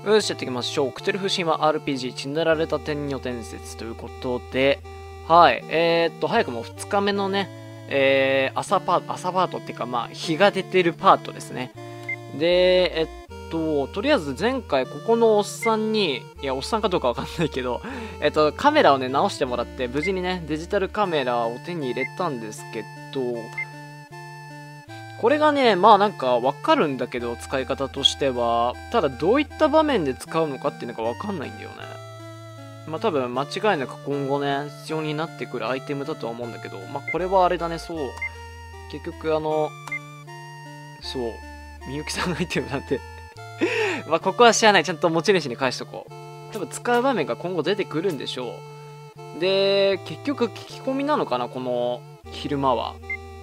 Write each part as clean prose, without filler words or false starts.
よし、やっていきましょう。クトゥルフ神話 RPG 血塗られた天女伝説ということで、はい。早くも2日目のね、朝パートっていうか、まあ、日が出てるパートですね。で、とりあえず前回ここのおっさんに、いや、おっさんかどうかわかんないけど、カメラをね、直してもらって、無事にね、デジタルカメラを手に入れたんですけど、これがね、まあなんかわかるんだけど、使い方としては、ただどういった場面で使うのかっていうのがわかんないんだよね。まあ多分間違いなく今後ね、必要になってくるアイテムだとは思うんだけど、まあこれはあれだね、そう。結局そう、みゆきさんのアイテムなんてまあここは知らない。ちゃんと持ち主に返しとこう。多分使う場面が今後出てくるんでしょう。で、結局聞き込みなのかな、この昼間は。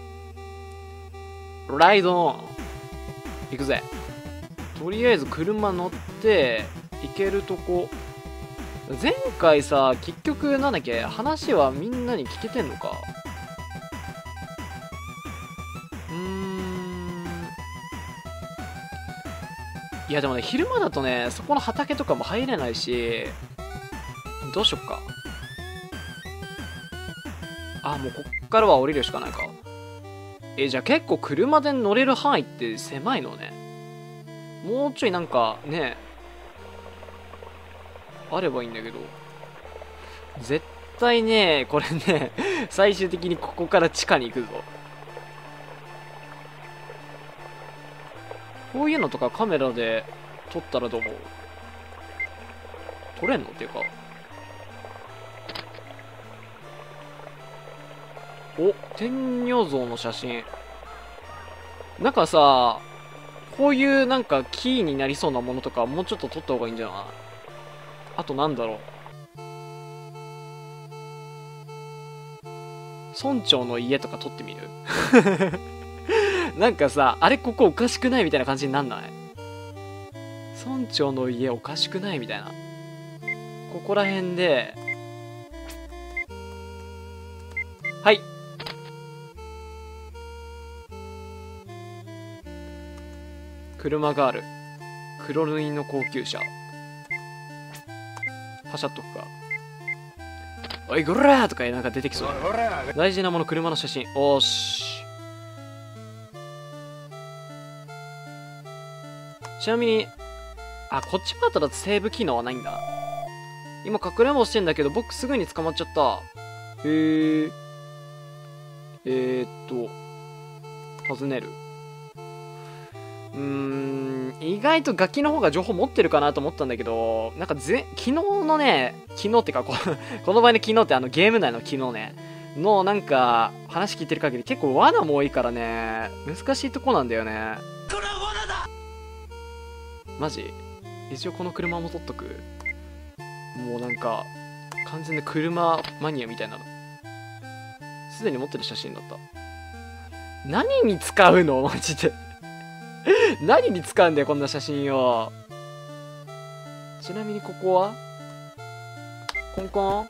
ライドオン。行くぜ。とりあえず車乗って行けるとこ。前回さ、結局なんだっけ、話はみんなに聞けてんのか。いやでもね、昼間だとね、そこの畑とかも入れないし、どうしよっか。あ、もうこっからは降りるしかないか。じゃあ結構車で乗れる範囲って狭いのね。もうちょいなんかね、あればいいんだけど。絶対ね、これね、最終的にここから地下に行くぞ。こういうのとかカメラで撮ったらどう思う？撮れんのっていうか。お、天女像の写真。なんかさ、こういうなんかキーになりそうなものとかもうちょっと撮った方がいいんじゃない？あとなんだろう。村長の家とか撮ってみるなんかさ、あれここおかしくないみたいな感じになんない？村長の家おかしくないみたいな。ここら辺で、はい。車がある。黒塗りの高級車。パシャっとくか。おい、ゴラーとかなんか出てきそうだ。大事なもの、車の写真。おーし。ちなみに、あ、こっちパートだとセーブ機能はないんだ。今、かくれんぼしてんだけど、僕すぐに捕まっちゃった。へえ。尋ねる。意外とガキの方が情報持ってるかなと思ったんだけど、なんか昨日のね、昨日ってかこの場合の昨日ってゲーム内の昨日ね、のなんか話聞いてる限り結構罠も多いからね、難しいとこなんだよね。これは罠だ！マジ？一応この車も取っとく。もうなんか、完全に車マニアみたいなの。すでに持ってる写真だった。何に使うのマジで何に使うんだよ、こんな写真を。ちなみにここはコンコン。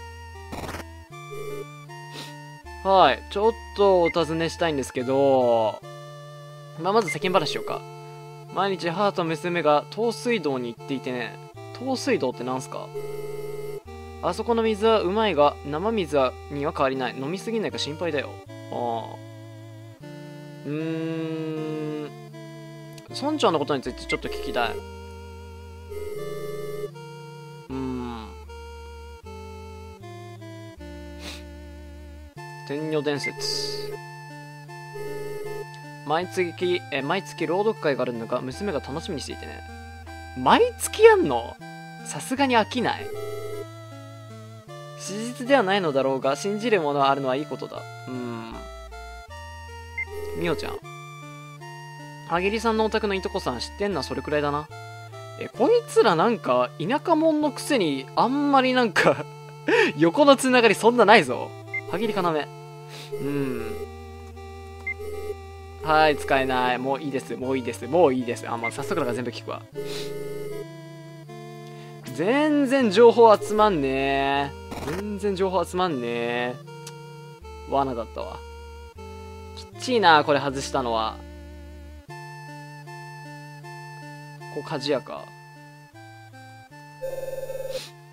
はい。ちょっとお尋ねしたいんですけど、まず世間話しようか。毎日母と娘が東水道に行っていてね。東水道ってなんすか？あそこの水はうまいが、生水には変わりない。飲みすぎないか心配だよ。ああ。村長のことについてちょっと聞きたい。天女伝説。毎月朗読会があるんだが、娘が楽しみにしていてね。毎月やんの？さすがに飽きない？史実ではないのだろうが、信じるものはあるのはいいことだ。みおちゃん。はぎりさんのお宅のいとこさん知ってんのはそれくらいだな。こいつらなんか、田舎者のくせに、あんまりなんか横のつながりそんなないぞ。はぎりかなめ。はい、使えない。もういいです。もういいです。もういいです。あ、まあ、早速だから全部聞くわ。全然情報集まんねー。全然情報集まんねー。罠だったわ。きっちいな、これ外したのは。こう、鍛冶屋か。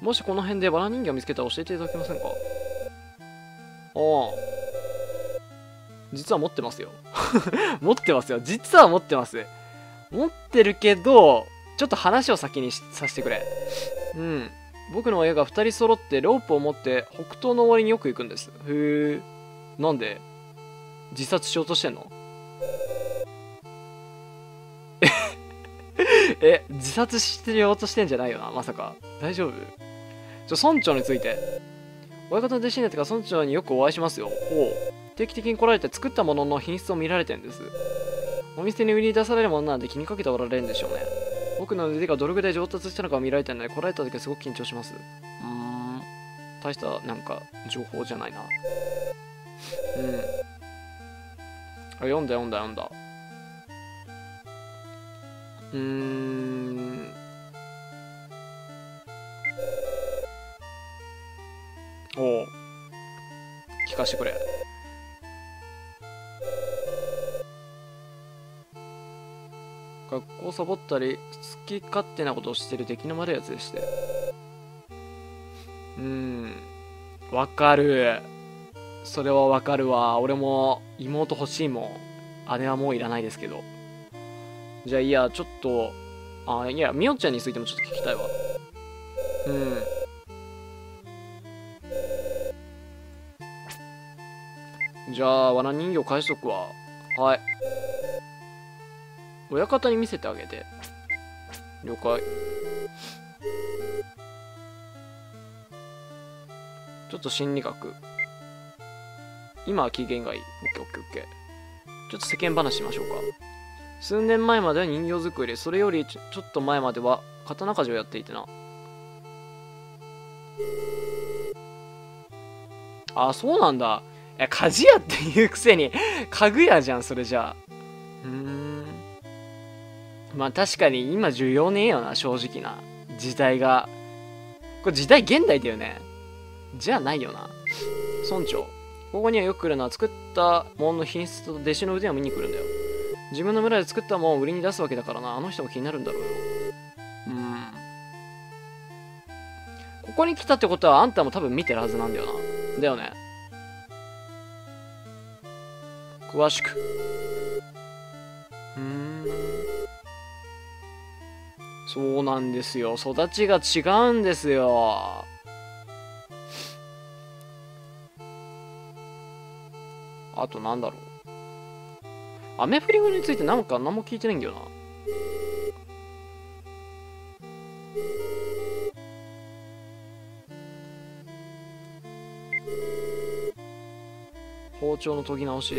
もしこの辺でバラ人形を見つけたら教えていただけませんか？ああ。実は持ってますよ。持ってますよ。実は持ってます。持ってるけど、ちょっと話を先にさせてくれ。うん。僕の親が2人揃ってロープを持って北東の終わりによく行くんです。へえ。なんで自殺しようとしてんの？自殺してようとしてんじゃないよな、まさか。大丈夫？村長について。親方の弟子になってから村長によくお会いしますよ。定期的に来られて作ったものの品質を見られてんです。お店に売り出されるものなんで気にかけておられるんでしょうね。僕の腕がどれぐらい上達したのかを見られてるので来られた時はすごく緊張します。大したなんか情報じゃないな。読んだ。おう、聞かしてくれ。学校サボったり好き勝手なことをしてる出来の悪いやつでして。わかる。それはわかるわ。俺も妹欲しいもん。姉はもういらないですけど。じゃあいや、ちょっと、いや、みおちゃんについてもちょっと聞きたいわ。じゃあ、わら人形返しとくわ。はい。親方に見せてあげて。了解。ちょっと心理学。今は機嫌がいい。オッケーオッケーオッケー。ちょっと世間話しましょうか。数年前までは人形作り、それよりちょっと前までは刀鍛冶をやっていてな。そうなんだ。鍛冶屋っていうくせに家具屋じゃん、それじゃあ。まあ確かに今需要ねえよな、正直な。時代が。これ時代現代だよね。じゃあないよな。村長。ここにはよく来るのは作ったものの品質と弟子の腕を見に来るんだよ。自分の村で作ったものを売りに出すわけだからな。あの人も気になるんだろうよ。ここに来たってことはあんたも多分見てるはずなんだよな。だよね。詳しく。そうなんですよ。育ちが違うんですよ。あとなんだろう。アメフリグについて何も聞いてないんだよな。包丁の研ぎ直し。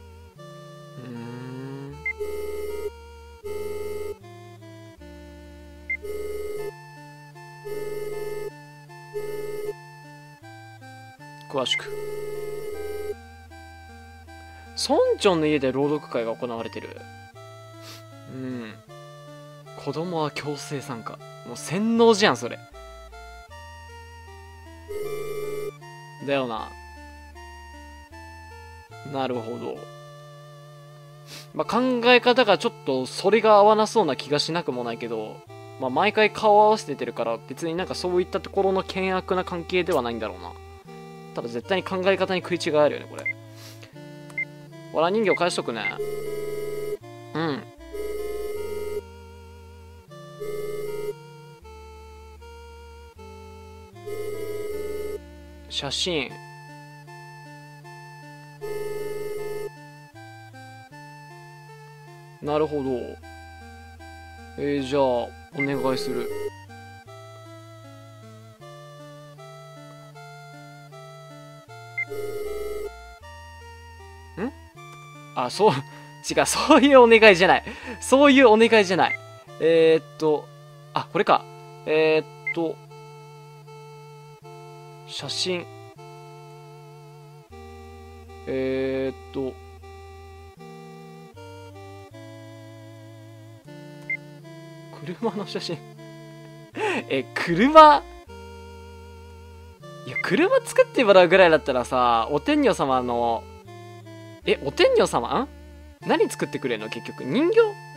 詳しく。村長の家で朗読会が行われてる。子供は強制参加。もう洗脳じゃん、それ。だよな。なるほど。まあ、考え方がちょっとそれが合わなそうな気がしなくもないけど、まあ、毎回顔合わせてるから別になんかそういったところの険悪な関係ではないんだろうな。ただ絶対に考え方に食い違いあるよね、これ。わら人形返しとくね。写真。なるほど。じゃあお願いする。そう違う、そういうお願いじゃない。そういうお願いじゃない。これか。写真。車の写真。車。いや、車作ってもらうぐらいだったらさ、お天女様の、お天女様何作ってくれんの結局。人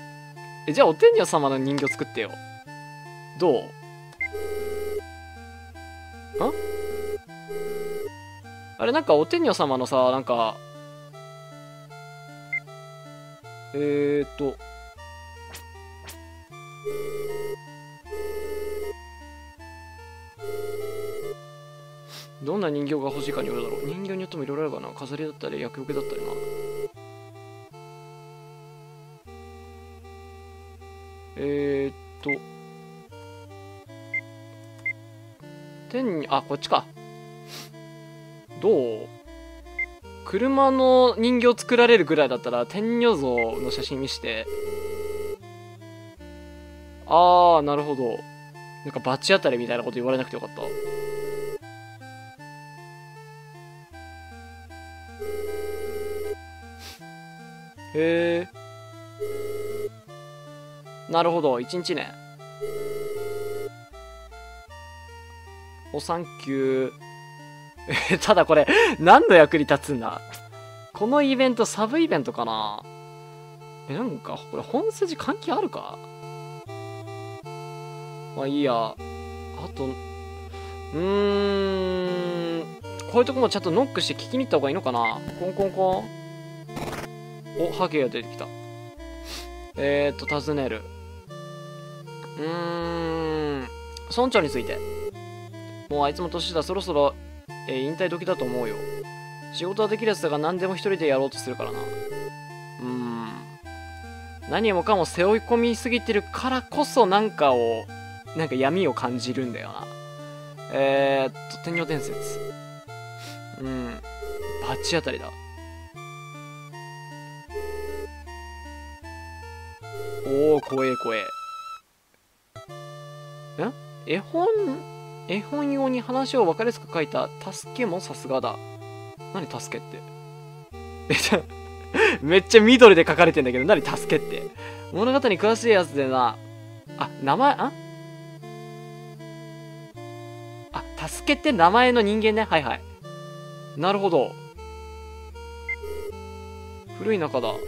形？じゃあお天女様の人形作ってよ。どう？ あれなんかお天女様のさ、なんか、どんな人形が欲しいかによるだろう。人形によってもいろいろあるかな。飾りだったり、厄除けだったりな。あ、こっちか。どう？車の人形作られるぐらいだったら、天女像の写真見して。あー、なるほど。なんか罰当たりみたいなこと言われなくてよかった。へえ。なるほど、1日ね。お、サンキュー。ただこれ、何の役に立つんだ？このイベント、サブイベントかな？なんか、これ本筋関係あるか？まあいいや。あと、こういうとこもちゃんとノックして聞きに行った方がいいのかな？コンコンコン。お、ハゲが出てきた。尋ねる。村長について。もうあいつも年だ、そろそろ、引退時だと思うよ。仕事はできるやつだが何でも一人でやろうとするからな。何もかも背負い込みすぎてるからこそなんか闇を感じるんだよな。天女伝説。罰当たりだ。おお、怖え怖え。絵本用に話を分かりやすく書いた助けもさすがだ。何助けって。めっちゃ緑で書かれてんだけど、何助けって。物語に詳しいやつでな。名前、助けって名前の人間ね。はいはい。なるほど。古い仲だ。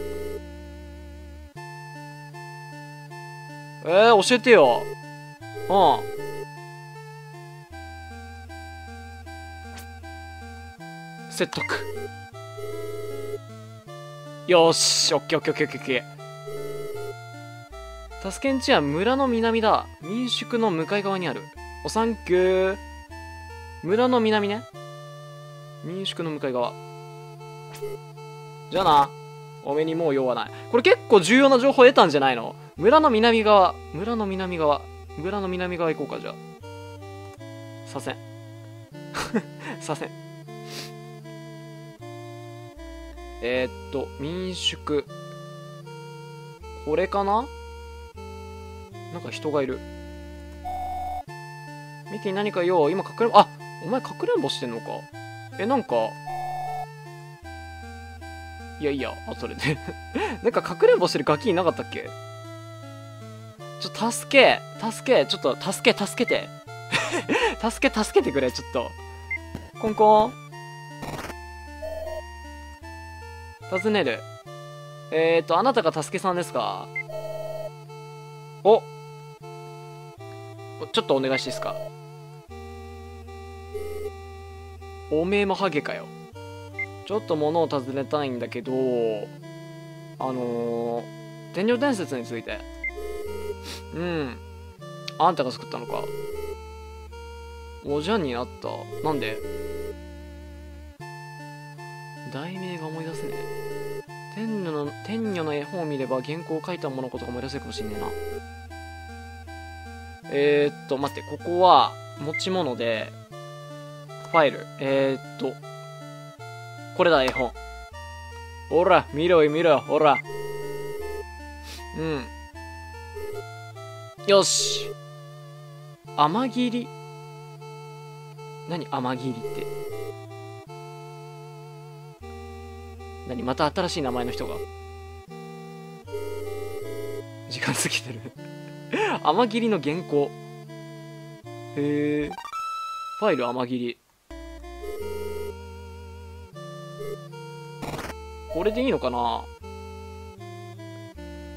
教えてよ。説得。よーし、オッケーオッケーオッケーオッケー。助けんちは村の南だ。民宿の向かい側にある。お、サンキュー。村の南ね。民宿の向かい側。じゃあな。おめにもう用はない。これ結構重要な情報得たんじゃないの？村の南側。村の南側行こうか、じゃあ。左遷。左遷。民宿。これかな？なんか人がいる。ミキに何か言おう。今お前かくれんぼしてんのか？なんか。いやいや、それで。なんかかくれんぼしてるガキいなかったっけ？助けて。助けてくれ、ちょっと。コンコン。尋ねる。あなたが助けさんですか？お、ちょっとお願いしていいですか？おめえもハゲかよ。ちょっと物を尋ねたいんだけど、天女伝説について。あんたが作ったのか。おじゃんになった。なんで？題名が思い出せねえ。天女の絵本を見れば原稿を書いたものことが思い出せるかもしんねえな。待って、ここは持ち物で、ファイル。これだ、絵本。ほら、見ろよ、ほら。よし。天霧。何、天霧って。何、また新しい名前の人が。時間過ぎてる。天霧の原稿。へえ。ファイル天霧。これでいいのかな？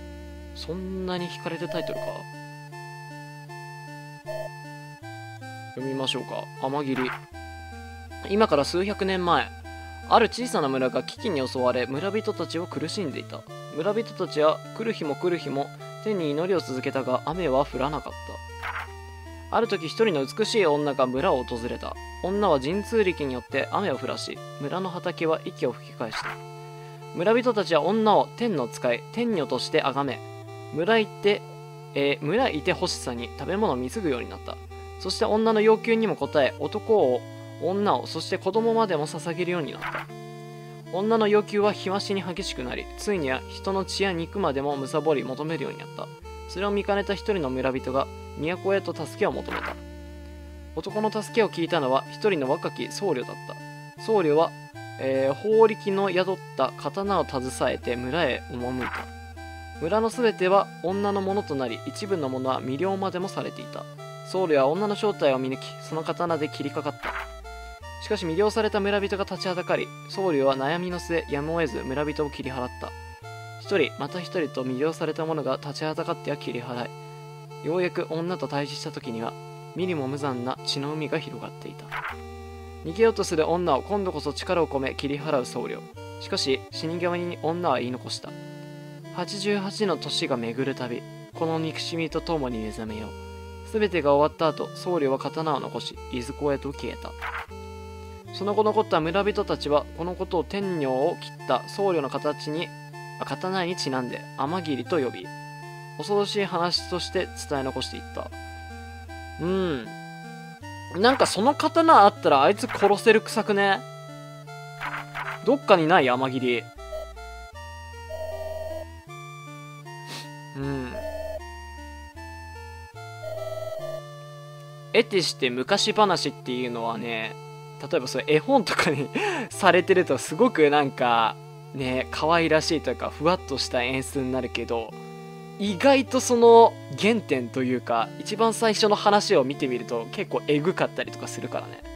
そんなに惹かれるタイトルか？ 読みましょうか。天霧。今から数百年前、ある小さな村が飢饉に襲われ、村人たちは苦しんでいた。村人たちは来る日も来る日も天に祈りを続けたが、雨は降らなかった。ある時、一人の美しい女が村を訪れた。女は神通力によって雨を降らし、村の畑は息を吹き返した。村人たちは女を天の使い、天女として崇め、村いてほしさに食べ物を貢ぐようになった。そして女の要求にも応え、男を、女を、そして子供までも捧げるようになった。女の要求は日増しに激しくなり、ついには人の血や肉までも貪り求めるようになった。それを見かねた一人の村人が都へと助けを求めた。男の助けを聞いたのは一人の若き僧侶だった。僧侶は、法力の宿った刀を携えて村へ赴いた。村のすべては女のものとなり、一部のものは魅了までもされていた。僧侶は女の正体を見抜き、その刀で切りかかった。しかし魅了された村人が立ちはだかり、僧侶は悩みの末やむを得ず村人を切り払った。一人また一人と魅了された者が立ちはだかっては切り払い、ようやく女と対峙した時には見にも無残な血の海が広がっていた。逃げようとする女を今度こそ力を込め切り払う僧侶。しかし死に際に女は言い残した。88の年が巡るたび、この憎しみとともに目覚めよう。すべてが終わった後、僧侶は刀を残しいずこへと消えた。その後残った村人たちはこのことを天女を切った僧侶の刀にちなんで天霧と呼び、恐ろしい話として伝え残していった。なんかその刀あったらあいつ殺せる臭くね？どっかにない天霧。得てして昔話っていうのはね、例えばそれ絵本とかにされてるとすごくなんかね、可愛らしいというかふわっとした演出になるけど、意外とその原点というか一番最初の話を見てみると結構エグかったりとかするからね。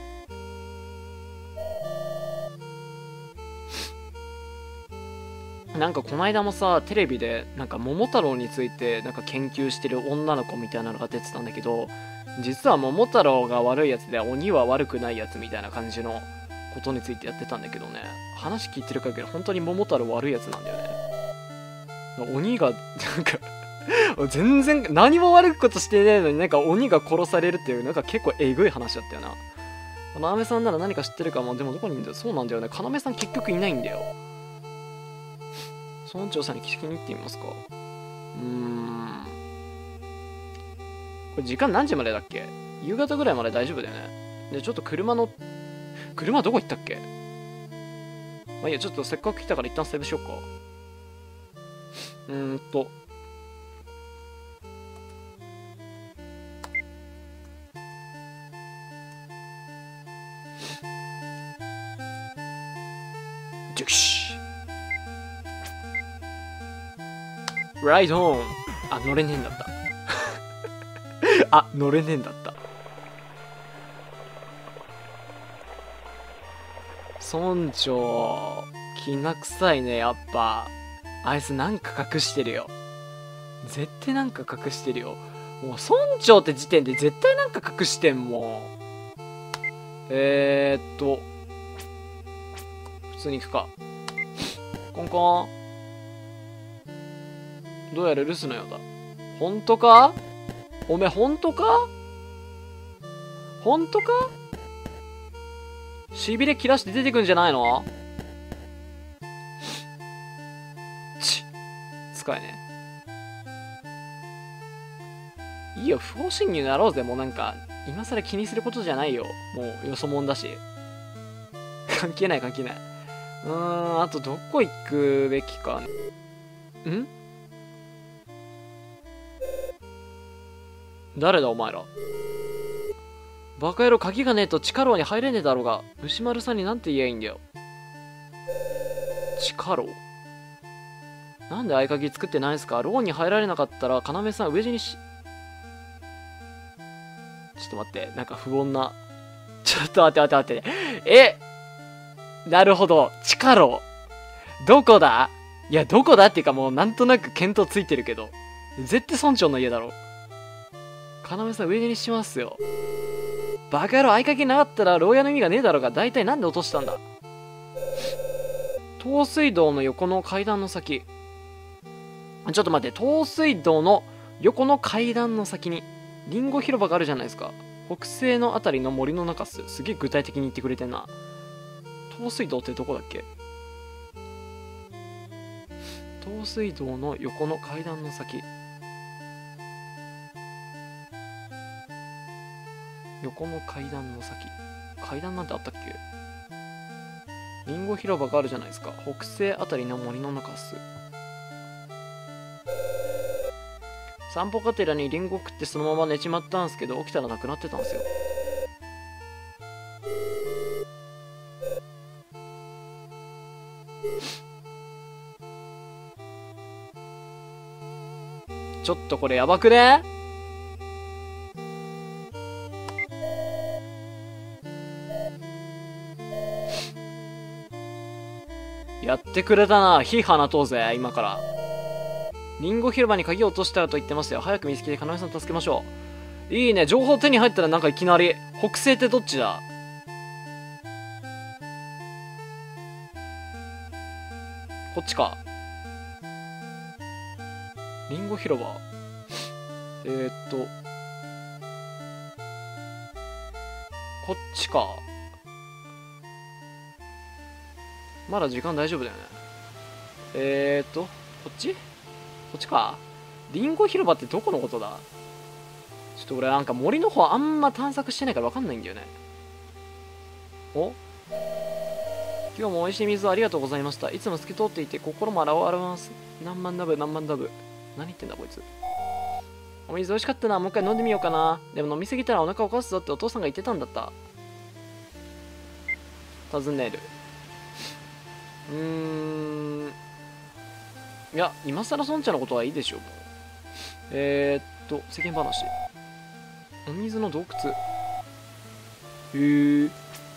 なんかこの間もさ、テレビでなんか桃太郎についてなんか研究してる女の子みたいなのが出てたんだけど、実は桃太郎が悪いやつで鬼は悪くないやつみたいな感じのことについてやってたんだけどね、話聞いてる限り本当に桃太郎悪いやつなんだよね。鬼がなんか全然何も悪いことしてねえのになんか鬼が殺されるっていうなんか結構えぐい話だったよな。要さんなら何か知ってるかも。でもどこにいるんだよ。そうなんだよね、要さん結局いないんだよ。村長さんに聞きに行ってみますか。これ時間何時までだっけ？夕方ぐらいまで大丈夫だよね。でちょっと車どこ行ったっけ？まあいいや、ちょっとせっかく来たから一旦セーブしようか。よし。ライドオン。あ、乗れねえんだったあ、乗れねえんだった。村長きな臭いね。やっぱあいつなんか隠してるよ。絶対なんか隠してるよ。もう村長って時点で絶対なんか隠してんもん。普通に行くか。コンコン。どうやら留守のようだ。ほんとか？おめえほんとか？ほんとか？しびれ切らして出てくんじゃないの？使えね。いいよ、不法侵入やろうぜ。もうなんか今更気にすることじゃないよ。もうよそもんだし関係ない。あとどこ行くべきか。誰だお前ら。バカ野郎、鍵がねえと地下牢に入れねえだろうが。牛丸さんになんて言えばいいんだよ。地下牢？なんで合鍵作ってないんすか？牢に入られなかったら要さん飢え死にし。ちょっと待って、なんか不穏な。ちょっと待って。なるほど、地下牢。どこだ？いや、どこだっていうかもうなんとなく見当ついてるけど。絶対村長の家だろ。 要さん上にしますよ。バカ野郎、合鍵なかったら牢屋の意味がねえだろうが、大体なんで落としたんだ。東水道の横の階段の先。ちょっと待って、東水道の横の階段の先にリンゴ広場があるじゃないですか。北西のあたりの森の中っす。すげえ具体的に言ってくれてんな。東水道ってどこだっけ。東水道の横の階段の先。横の階段の先。階段なんてあったっけ。リンゴ広場があるじゃないですか。北西あたりの森の中っす。散歩がてらにリンゴ食ってそのまま寝ちまったんすけど、起きたらなくなってたんすよ。ちょっとこれやばくね。やってくれたな。火放とうぜ今から。リンゴ広場に鍵を落としたと言ってましたよ。早く見つけて要さん助けましょう。いいね。情報手に入ったらなんかいきなり。北西ってどっちだ。こっちか。リンゴ広場。こっちか。まだ時間大丈夫だよね。こっちこっちか。リンゴ広場ってどこのことだ。ちょっと俺なんか森の方あんま探索してないから分かんないんだよね。お、今日も美味しい水をありがとうございました。いつも透き通っていて心も洗われます。何万ダブ何万ダブ。何言ってんだこいつ。お水美味しかったな。もう一回飲んでみようかな。でも飲みすぎたらお腹を壊すぞってお父さんが言ってたんだった。尋ねる。いや、今更孫ちゃんのことはいいでしょう。もう世間話。お水の洞窟。へえ。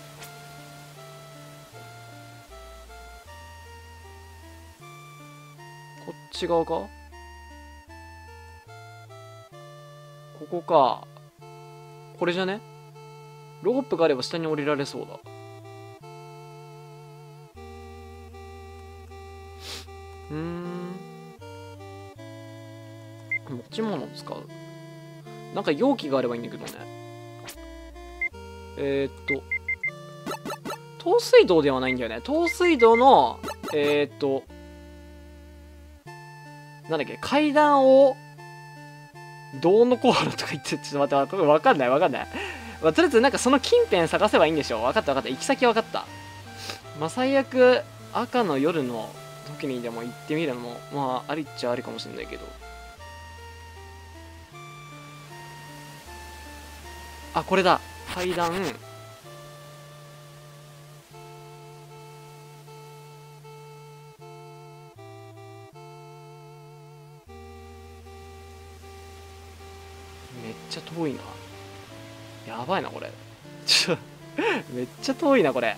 こっち側か。ここか。これじゃね。ロープがあれば下に降りられそうだ。持ち物を使う。なんか容器があればいいんだけどね。東水道ではないんだよね。東水道のなんだっけ、階段をどうのこうのとか言って、ちょっと待って、わかんない。まあ、とりあえずなんかその近辺探せばいいんでしょ。わかった。行き先わかった。まあ最悪赤の夜の時にでも行ってみるのもまあありっちゃありかもしれないけど。あ、これだ。階段。めっちゃ遠いな。やばいなこれ。めっちゃ遠いなこれ。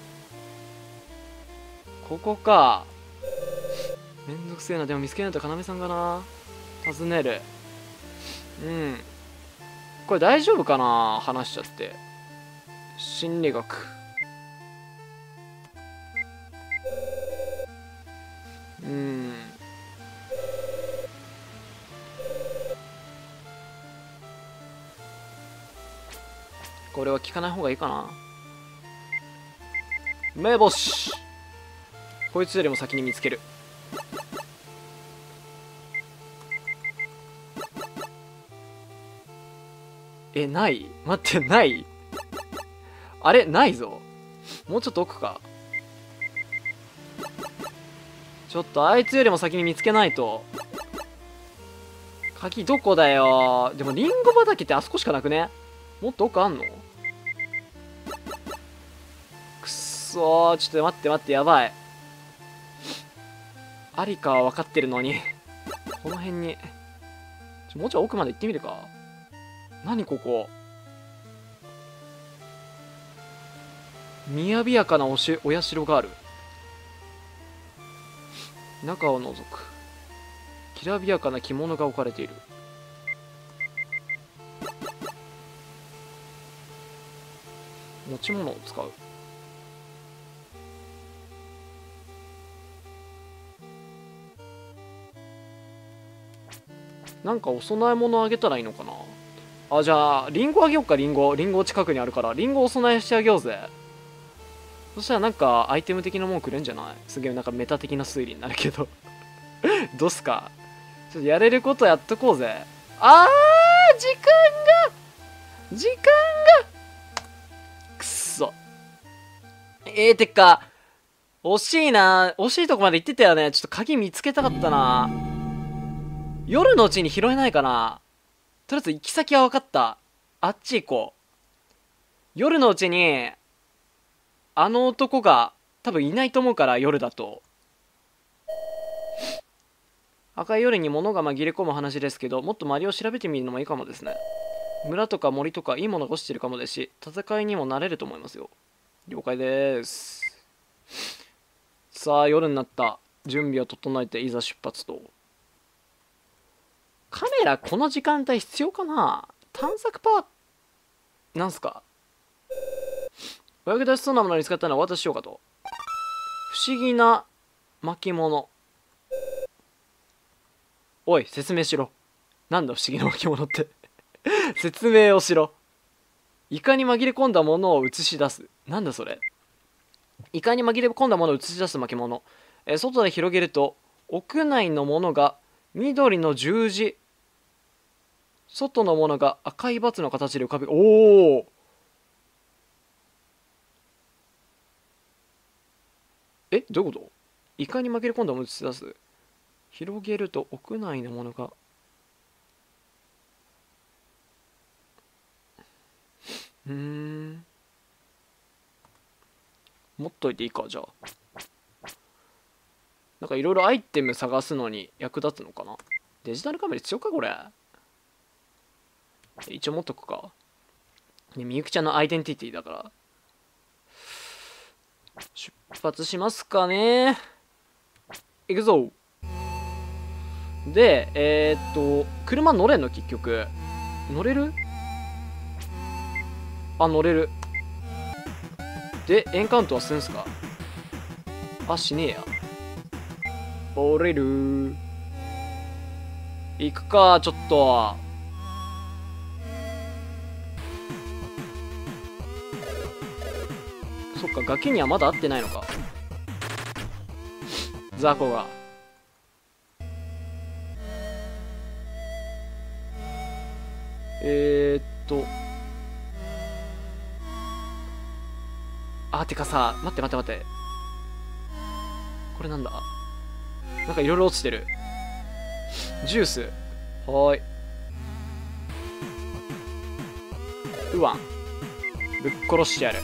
ここか。めんどくせえな。でも見つけないと要さんがな。尋ねる。これ大丈夫かな。話しちゃって。心理学。これは聞かない方がいいかな。目星。こいつよりも先に見つける。ない。待って、ない。あれないぞ。もうちょっと奥か。ちょっとあいつよりも先に見つけないと。鍵どこだよ。でもリンゴ畑ってあそこしかなくね。もっと奥あんの。くっそー。ちょっと待って、やばい。ありかは分かってるのにこの辺にもうちょい奥まで行ってみるか。何ここ。雅やかなお社がある。中を覗く。きらびやかな着物が置かれている。 持ち物を使う。なんかお供え物あげたらいいのかな。あ、じゃあリンゴあげようか。リンゴ近くにあるからリンゴお供えしてあげようぜ。そしたらなんかアイテム的なもんくれんじゃない。すげえなんかメタ的な推理になるけどどうすか。ちょっとやれることやっとこうぜ。時間がくっそ。てか惜しいな。惜しいとこまで行ってたよね。ちょっと鍵見つけたかったな。夜のうちに拾えないかな。とりあえず行き先は分かった。あっち行こう。夜のうちにあの男が多分いないと思うから。夜だと赤い夜に物が紛れ込む話ですけど、もっと周りを調べてみるのもいいかもですね。村とか森とかいいものが落ちてるかもですし、戦いにもなれると思いますよ。了解です。さあ夜になった。準備を整えていざ出発と。カメラこの時間帯必要かな。探索パーなんすか。お役立ちそうなものに使ったのは私しようかと。不思議な巻物。おい説明しろ。なんだ不思議な巻物って説明をしろ。イカに紛れ込んだものを映し出す。なんだそれ。イカに紛れ込んだものを映し出す巻物。外で広げると屋内のものが緑の十字、外のものが赤いバツの形で浮かび、おお。どういうこと。イカに紛れ込んだものを映し出す。広げると屋内のものが、持っといていいか。じゃあなんかいろいろアイテム探すのに役立つのかな。デジタルカメラ必要かこれ。一応持っとくか。ね、みゆきちゃんのアイデンティティだから。出発しますかね。行くぞ。で車乗れんの結局。乗れる。あ、乗れる。でエンカウントはすんすか。あ、しねえや。降りる。行くか。ちょっとそっか、ガキにはまだ会ってないのか。ザコが。てかさ、待って。これなんだ。なんかいろいろ落ちてる。ジュース。はーい。ウワン。ぶっ殺してやる。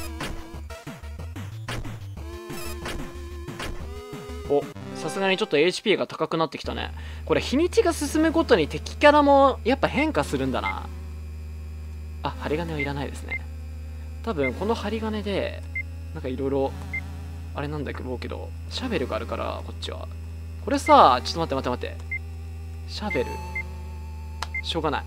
お、さすがにちょっと HP が高くなってきたね。これ日にちが進むごとに敵キャラもやっぱ変化するんだな。あ、針金はいらないですね。多分この針金でなんかいろいろあれなんだけど、シャベルがあるからこっちは。これさ、ちょっと待って。シャベルしょうがない。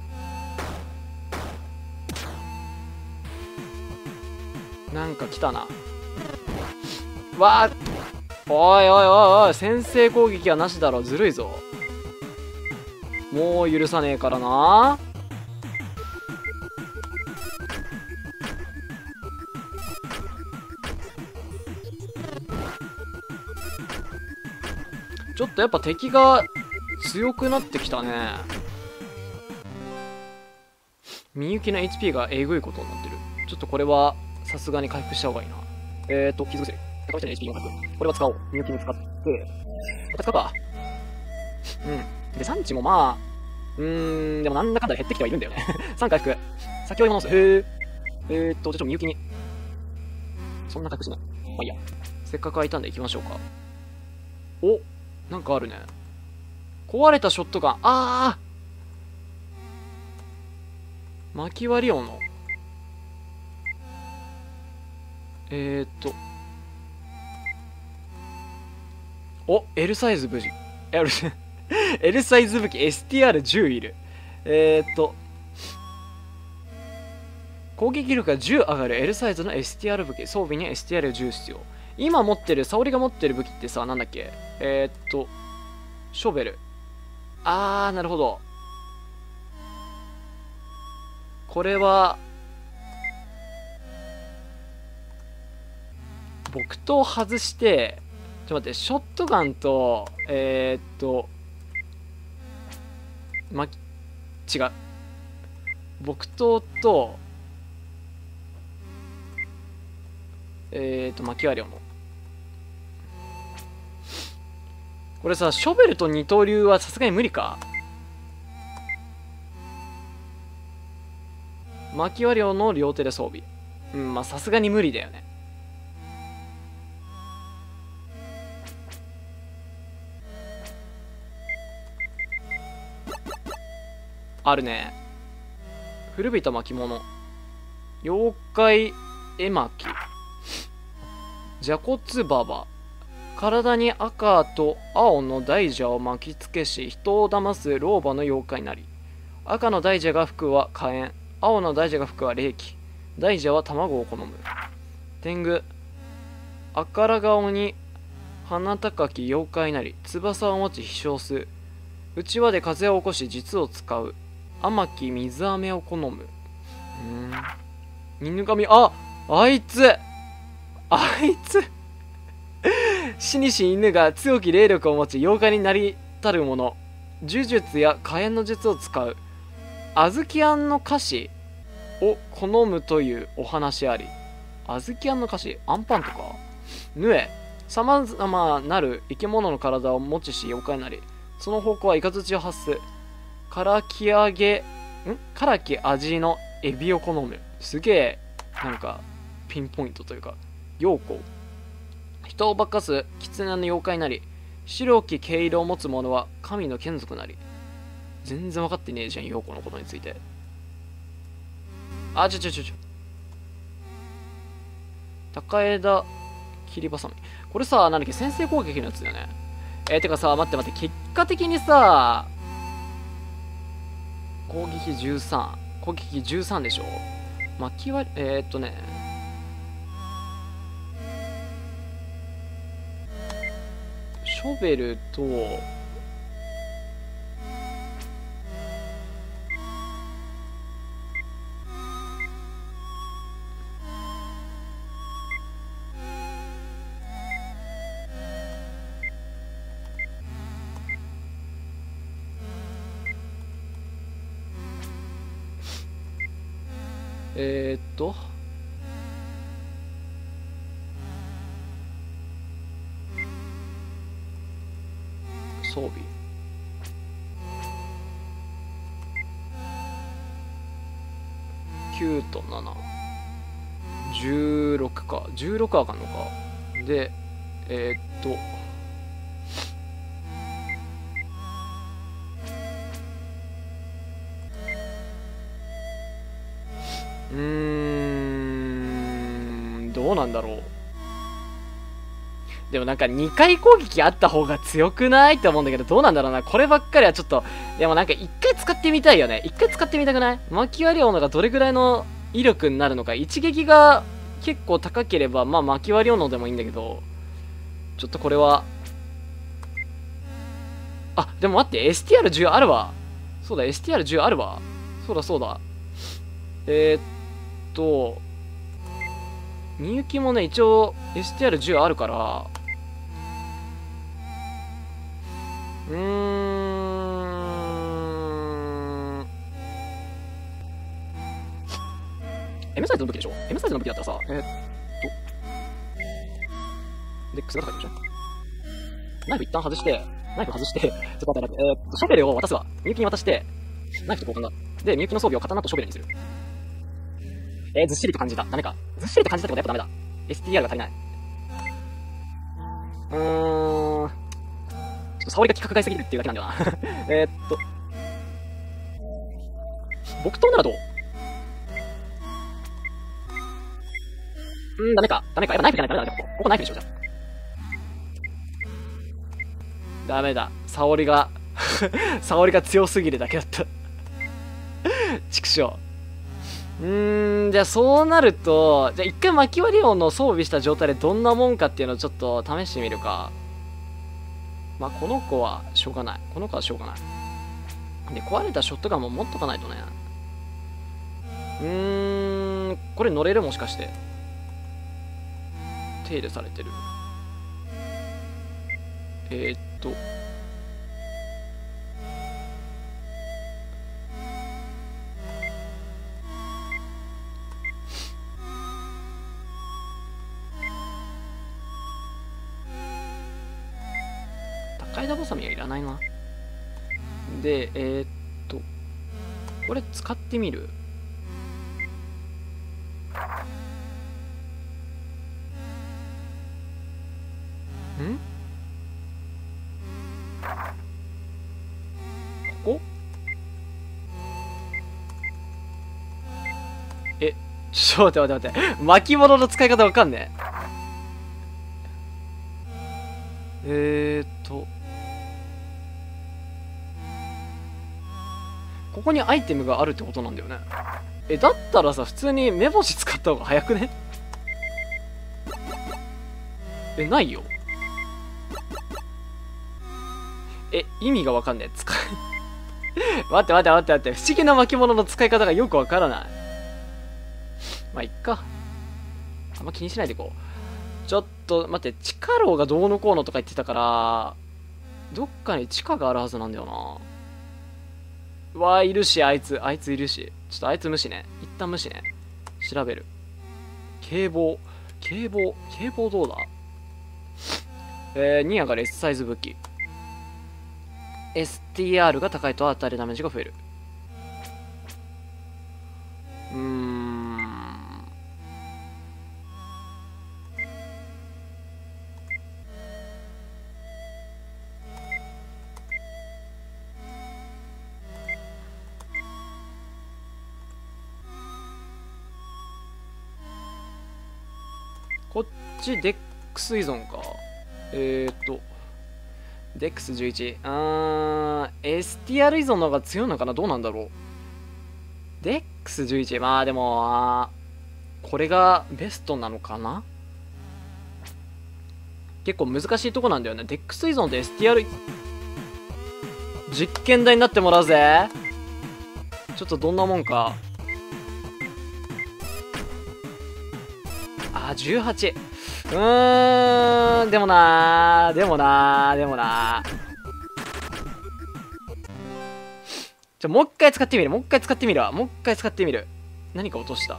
なんか来たな。わあ、おい、先制攻撃はなしだろ。ずるいぞ。もう許さねえからな。ちょっとやっぱ敵が強くなってきたね。みゆきの HP がえぐいことになってる。ちょっとこれはさすがに回復した方がいいな。傷薬。高橋の HP400。これは使おう。みゆきに使って。これ使うか。で、産地もまあ、でもなんだかんだ減ってきてはいるんだよね。3回復。先ほど戻す。じゃあちょっとみゆきに。そんな回復しない。まあいいや。せっかく空いたんで行きましょうか。お、なんかあるね。壊れたショットガン。巻き割り斧。お、L サイズ武器。L サイズ武器 STR10 いる。 攻撃力が10上がる L サイズの STR 武器。装備に STR10 必要。今持ってる、沙織が持ってる武器ってさ、なんだっけ？ショベル。なるほど。これは、木刀外して、ちょっと待って、ショットガンと、違う。木刀と、巻き割りの。これさ、ショベルと二刀流はさすがに無理か。巻き割りの両手で装備。まあさすがに無理だよね。あるね。古びた巻物。妖怪絵巻。蛇骨馬場。体に赤と青の大蛇を巻きつけし、人を騙す老婆の妖怪なり。赤の大蛇が吹くは火炎。青の大蛇が吹くは霊気。大蛇は卵を好む。天狗。あから顔に鼻高き妖怪なり。翼を持ち飛翔す。うちわで風を起こし実を使う。甘き水飴を好む。犬神、あいつ死にし犬が強き霊力を持ち妖怪になりたるもの。呪術や火炎の術を使う。小豆あんの菓子を好むというお話あり。小豆あんの菓子、アンパンとか。ぬえ、さまざまなる生き物の体を持ちし妖怪なり。その方向はイカズチを発す。辛き味のエビを好む。すげえ、なんか、ピンポイントというか。妖狐。人を化かす狐の妖怪なり。白き毛色を持つ者は神の眷属なり。全然分かってねえじゃん、妖狐のことについて。高枝切りばさみ。これさ、なんだっけ、先制攻撃のやつだよね。てかさ、待って、結果的にさ、攻撃13でしょ。巻き割り、ショベルと、装備。9と7。16か。16あかんのか。で、どうなんだろう。でもなんか2回攻撃あった方が強くないって思うんだけど、どうなんだろうな。こればっかりはちょっと、でもなんか1回使ってみたいよね。1回使ってみたくない？巻き割り斧がどれぐらいの威力になるのか。一撃が結構高ければ、まあ巻き割り斧でもいいんだけど、ちょっとこれは、でも待って、STR10 あるわ。そうだ、STR10 あるわ。そうだ。みゆきもね、一応 STR10 あるから、M サイズの武器でしょ？ M サイズの武器だったらさ、で、クスが高いでしょ？ナイフ一旦外して、ちょっと待って、ショベルを渡すわ。みゆきに渡して、ナイフと交換だ。で、みゆきの装備を刀とショベルにする。ずっしりと感じた。ダメか。ずっしりと感じたってことはやっぱダメだ。STR が足りない。ちょっと沙織が規格外すぎるっていうだけなんだよな。木刀ならどう？ダメか。やっぱナイフじゃないとダメだ。ここナイフでしょ、じゃあ。ダメだ。沙織が強すぎるだけだった。畜生。 じゃあそうなると、じゃあ一回巻き割り音の装備した状態でどんなもんかっていうのをちょっと試してみるか。まあ、この子はしょうがない。この子はしょうがない。で、壊れたショットガンも持っとかないとね。これ乗れるもしかして。手入れされてる。高枝バサミはいらないな。で、これ使ってみる？ここ？ちょっと待って待って。巻き物の使い方わかんねえ。ここにアイテムがあるってことなんだよね。だったらさ、普通に目星使った方が早くね？ないよ。意味がわかんねえ。待って待って待って待って。不思議な巻物の使い方がよくわからない。まあ、いっか。あんま気にしないでいこう。ちょっと、待って、地下牢がどうのこうのとか言ってたから、どっかに地下があるはずなんだよな。うわー、いるし、あいついるし。ちょっとあいつ無視ね。一旦無視ね。調べる。警棒どうだ？ニアがレスサイズ武器。STR が高いと当たりダメージが増える。こっちデックス依存か。デックス11。STR 依存の方が強いのかな？どうなんだろう。デックス11。まあでも、これがベストなのかな？結構難しいとこなんだよね。デックス依存と STR 実験台になってもらうぜ。ちょっとどんなもんか。18。でもなもう一回使ってみる。何か落とした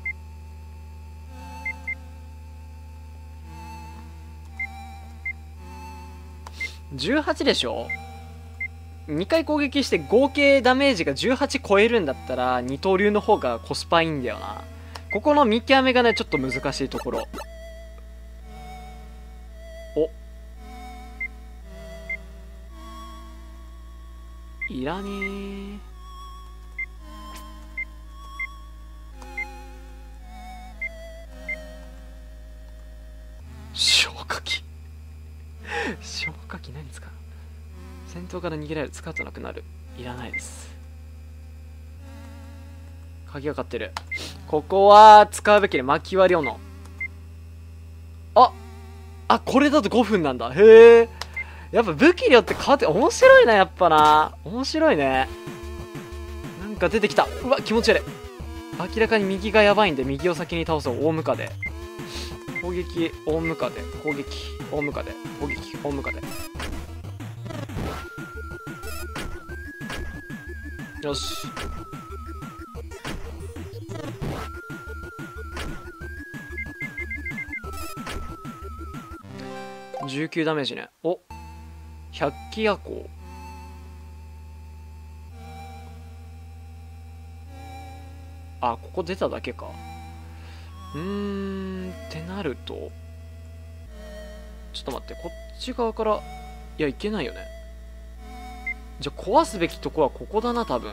。18でしょ？ 2 回攻撃して合計ダメージが18超えるんだったら二刀流の方がコスパいいんだよな。ここの見極めがね、ちょっと難しいところ。いらねー。消火器消火器何使う？戦闘から逃げられる。使うとなくなる。いらないです。鍵がかってる。ここは使うべきね。巻き割り斧。これだと5分なんだ。へえ。やっぱ武器によって変わって面白いな。やっぱな面白いね。なんか出てきた。うわ気持ち悪い。明らかに右がやばいんで右を先に倒そう。大ムカデ攻撃、大ムカデ攻撃、大ムカデ攻撃、大ムカデ。よし。19ダメージね。百鬼夜行。ここ出ただけか。ってなると、ちょっと待って、こっち側から、いや、いけないよね。じゃあ、壊すべきとこはここだな、多分。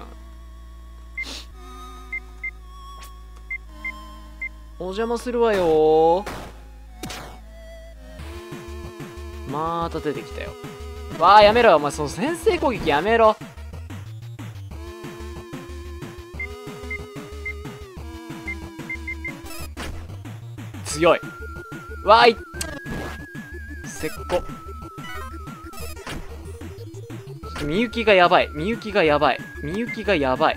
お邪魔するわよ。また出てきたよ。わあ、やめろよ。お前、その先制攻撃やめろ。 強い。わーい、せっこ。ちょっとみゆきがやばい。みゆきがやばい。みゆきがやばい。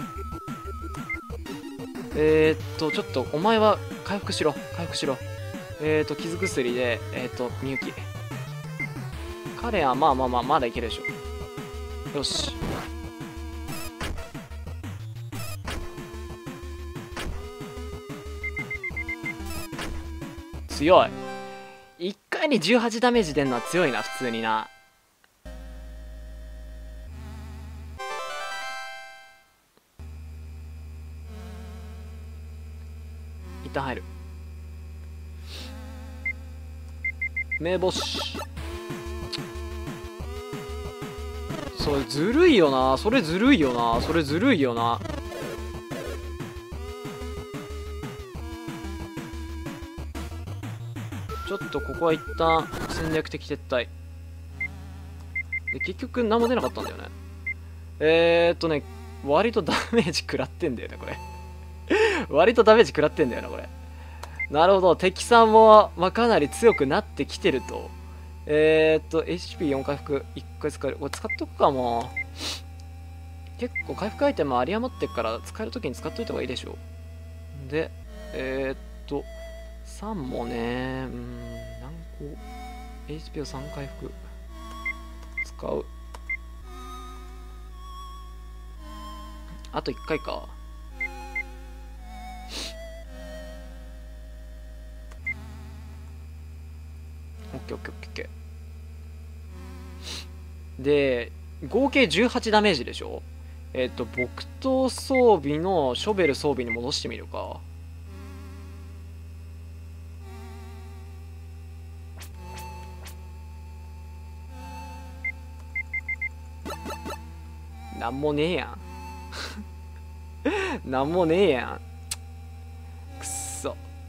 ちょっとお前は回復しろ。回復しろ。傷薬でみゆき。彼はまあまあまあまだいけるでしょ。よし。強い。1回に18ダメージ出んのは強いな、普通にな。一旦入る。目星。それずるいよな。それずるいよな。それずるいよな。ちょっとここは一旦戦略的撤退で、結局何も出なかったんだよね。割とダメージ食らってんだよねこれ割とダメージ食らってんだよなこれ。なるほど、敵さんも、まあ、かなり強くなってきてると。HP4 回復1回使える。これ使っとくかも。結構回復アイテム有り余ってっから使えるときに使っといた方がいいでしょう。で3もね、何個 HP を3回復使う。あと1回か。オッケーオッケーオッケーオッケー。で合計18ダメージでしょ。木刀装備のショベル装備に戻してみるか。なんもねえやんなんもねえやん。くっそ。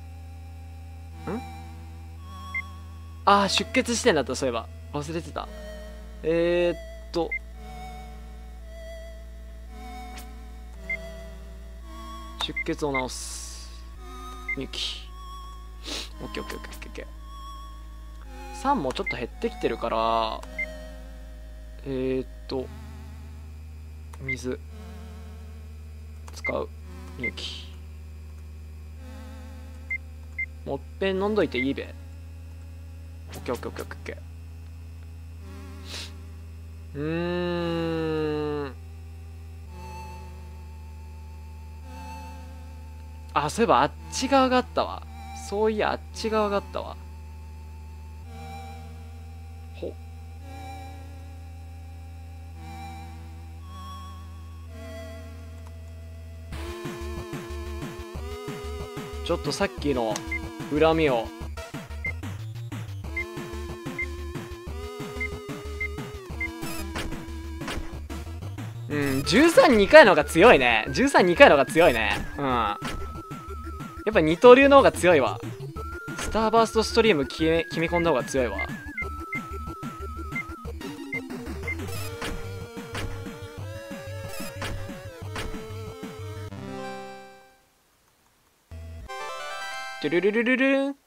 ああ、出血してんだった。そういえば忘れてた。出血を治す。みゆき。オッケーオッケーオッケーオッケー。3もちょっと減ってきてるから水使う。みゆき。もっぺん飲んどいていいべ。オッケーオッケーオッケーオッケー。あ、そういえばあっち側があったわ。そういやあっち側があったわ。ほ。ちょっとさっきの恨みを。13、2回の方が強いね。13、2回の方が強いね。やっぱ二刀流の方が強いわ。スターバーストストリーム決め込んだ方が強いわ。トゥルルルルルン。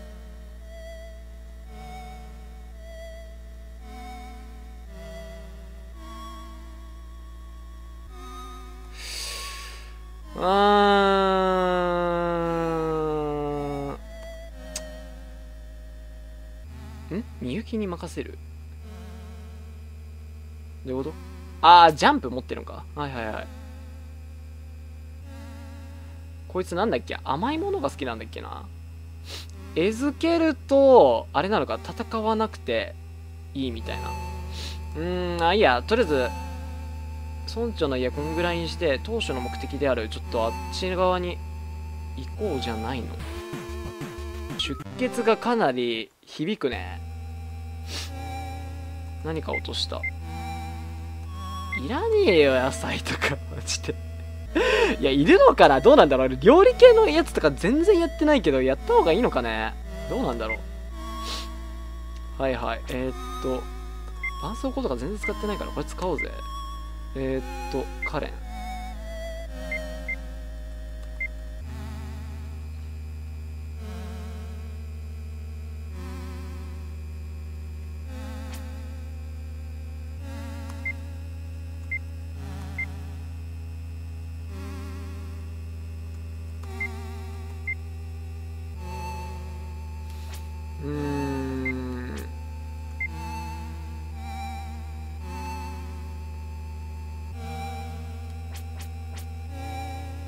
みゆきに任せる。どういうこと？ああ、ジャンプ持ってるのか。はいはいはい。こいつなんだっけ、甘いものが好きなんだっけな。餌付けると、あれなのか、戦わなくていいみたいな。いいや、とりあえず、村長の家こんぐらいにして、当初の目的である、ちょっとあっち側に行こうじゃないの。出血がかなり響くね。何か落とした。いらねえよ、野菜とか、マジで。いや、いるのかな、どうなんだろう。料理系のやつとか全然やってないけど、やった方がいいのかね。どうなんだろう。はいはい。絆創膏とか全然使ってないから、これ使おうぜ。カレン。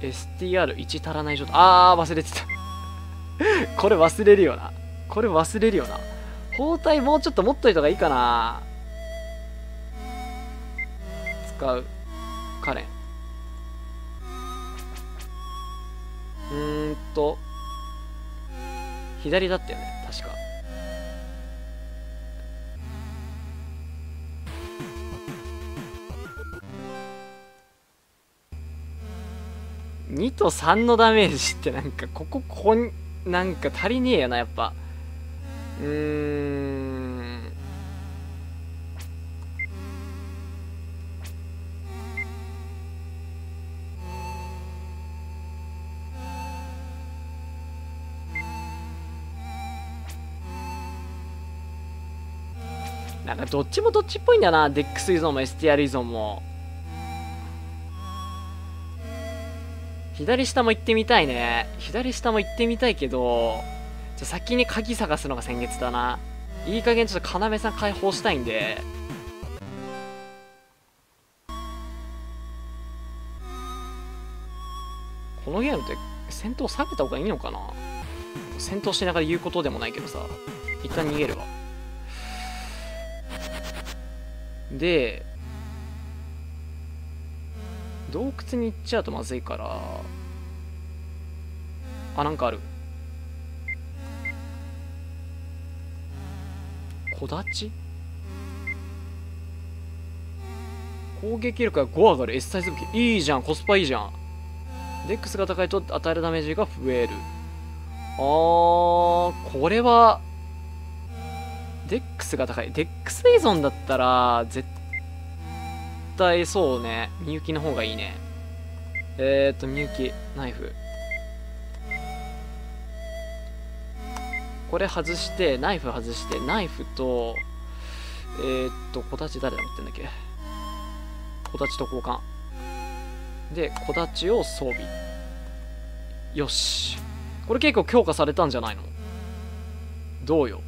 STR1 足らない状態。あー、忘れてた。これ忘れるよな。これ忘れるよな。包帯もうちょっと持っといた方がいいかな。使う。カレン。左だったよね、確か。2と3のダメージってなんか、ここに、なんか足りねえよな、やっぱ。なんかどっちもどっちっぽいんだよな、デックス依存も STR 依存も。左下も行ってみたいね。左下も行ってみたいけど、先に鍵探すのが先月だな。いい加減ちょっと要さん解放したいんで。このゲームって戦闘下げた方がいいのかな。戦闘しながら言うことでもないけどさ。一旦逃げるわ。で、洞窟に行っちゃうとまずいから、あ、なんかある。木立？攻撃力が5上がる S サイズ武器。いいじゃん、コスパいいじゃん。デックスが高いと与えるダメージが増える。これは、デックスが高い。デックス依存だったら、絶対そうね。みゆきの方がいいね。みゆき、ナイフ。これ外して、ナイフ外して、ナイフと、小立誰だ持ってんだっけ。小立と交換。で、小立を装備。よし。これ結構強化されたんじゃないの？どうよ。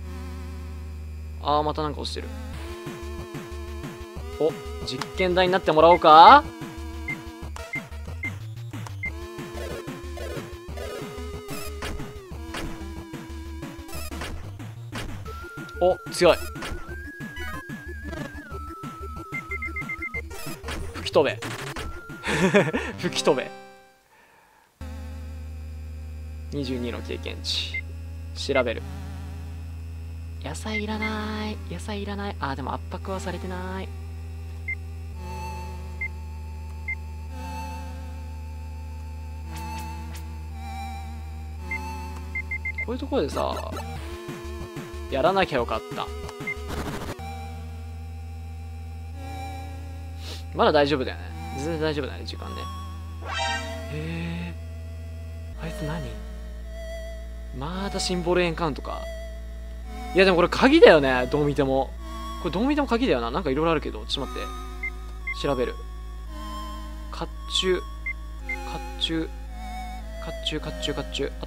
またなんか落ちてる。お、実験台になってもらおうか。お、強い。吹き飛べ。吹き飛べ。22の経験値。調べる。野菜いらない。野菜いらない。でも圧迫はされてない。こういうところでさ、やらなきゃよかった。まだ大丈夫だよね。全然大丈夫だね、時間ね。あいつ何？またシンボルエンカウントか。いやでもこれ鍵だよね、どう見ても。これどう見ても鍵だよな。なんかいろいろあるけど、ちょっと待って。調べる。甲冑。あった。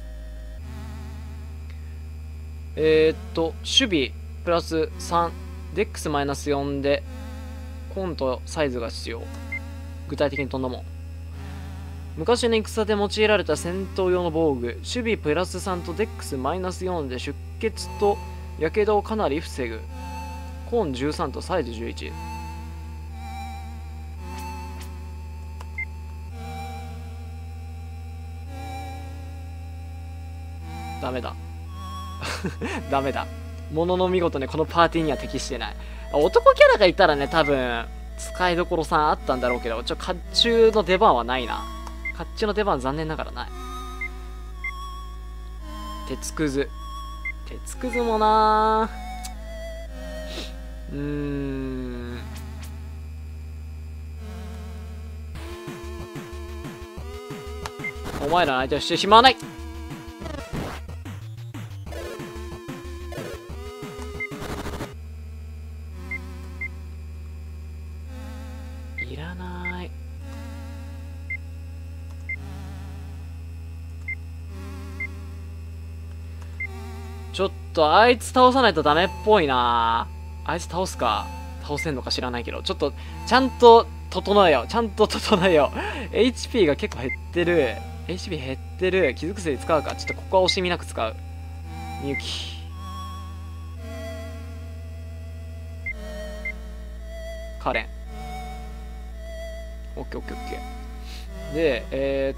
守備プラス3、デックスマイナス4で、コントサイズが必要。具体的に飛んだもん。昔の戦で用いられた戦闘用の防具、守備プラス3とデックスマイナス4で出血と火傷をかなり防ぐ。コーン13とサイズ11。ダメだ。ダメだ。ものの見事ね、このパーティーには適してない。男キャラがいたらね、多分、使いどころさんあったんだろうけど、甲冑の出番はないな。甲冑の出番残念ながらない。鉄くず。鉄くずもなお前らの相手をしてしまわない。いらない。ちょっとあいつ倒さないとダメっぽいな。あいつ倒すか倒せんのか知らないけど、ちょっとちゃんと整えよう。ちゃんと整えよう。HP が結構減ってる。HP 減ってる。傷薬使うか。ちょっとここは惜しみなく使う。みゆき。カレン。オッケーオッケーオッケー。で、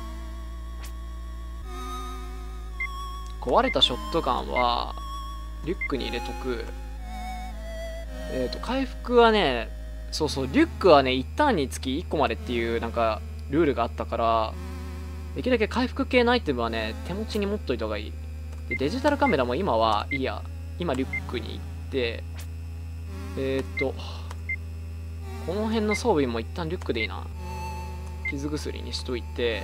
壊れたショットガンは、リュックに入れとく。回復はね、そうそう、リュックはね、1ターンにつき1個までっていう、なんか、ルールがあったから、できるだけ回復系のアイテムはね、手持ちに持っといた方がいい。で、デジタルカメラも今はいいや。今、リュックに行って、この辺の装備も一旦リュックでいいな。傷薬にしといて、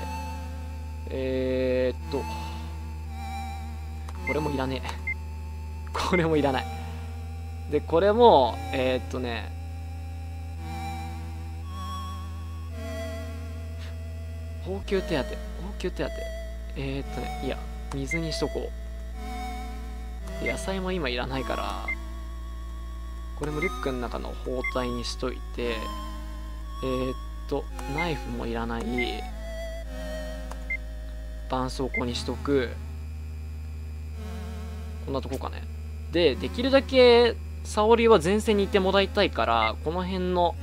これもいらねえ。これもいらない。で、これも、応急手当。応急手当。いや、水にしとこう。野菜も今いらないから、これもリュックの中の包帯にしといて、ナイフもいらない。絆創膏にしとく。こんなとこかね。で、できるだけ、沙織は前線にいてもらいたいから、この辺の、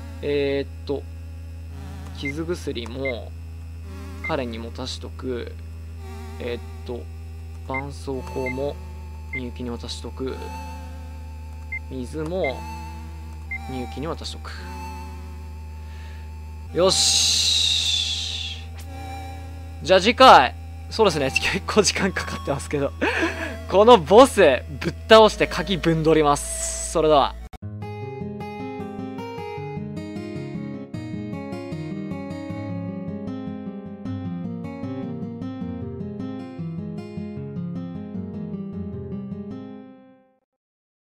傷薬も、彼に持たしとく。絆創膏も、みゆきに渡しとく。水も、みゆきに渡しとく。よし。じゃあ次回、そうですね、結構時間かかってますけど、このボス、ぶっ倒して鍵ぶんどります。それでは。